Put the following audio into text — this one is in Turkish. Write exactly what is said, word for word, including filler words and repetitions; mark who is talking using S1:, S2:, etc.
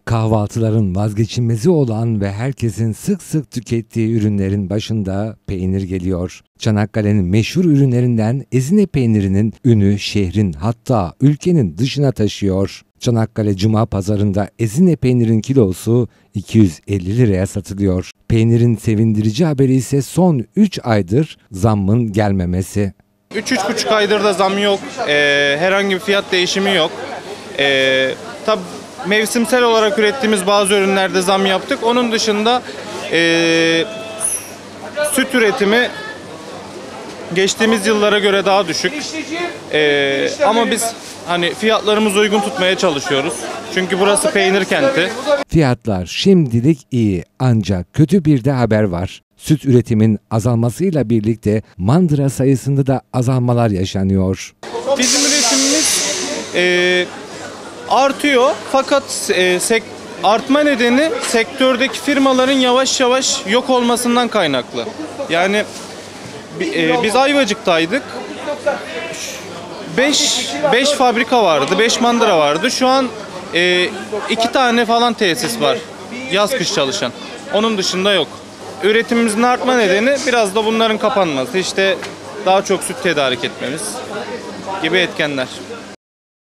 S1: Kahvaltıların vazgeçilmezi olan ve herkesin sık sık tükettiği ürünlerin başında peynir geliyor. Çanakkale'nin meşhur ürünlerinden Ezine peynirinin ünü şehrin hatta ülkenin dışına taşıyor. Çanakkale Cuma Pazarı'nda Ezine peynirin kilosu iki yüz elli liraya satılıyor. Peynirin sevindirici haberi ise son üç aydır zammın gelmemesi.
S2: üç üç buçuk aydır da zam yok. Ee, herhangi bir fiyat değişimi yok. Ee, tabii mevsimsel olarak ürettiğimiz bazı ürünlerde zam yaptık. Onun dışında e, süt üretimi geçtiğimiz yıllara göre daha düşük. Ee, ama biz hani fiyatlarımızı uygun tutmaya çalışıyoruz. Çünkü burası peynir kenti.
S1: Fiyatlar şimdilik iyi ancak kötü bir de haber var. Süt üretimin azalmasıyla birlikte mandıra sayısında da azalmalar yaşanıyor.
S2: Bizim üretimimiz e, artıyor fakat e, sek, artma nedeni sektördeki firmaların yavaş yavaş yok olmasından kaynaklı. Yani e, biz Ayvacık'taydık. beş fabrika vardı, beş mandıra vardı. Şu an e, iki tane falan tesis var. Yaz kış çalışan. Onun dışında yok. Üretimimizin artma nedeni biraz da bunların kapanması. İşte daha çok süt tedarik etmemiz gibi etkenler.